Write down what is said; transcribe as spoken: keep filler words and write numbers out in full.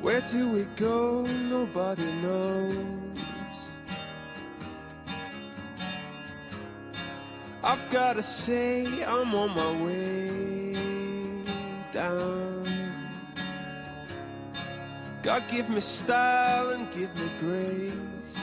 Where do we go? Nobody knows. I've gotta say I'm on my way down. God give me style and give me grace.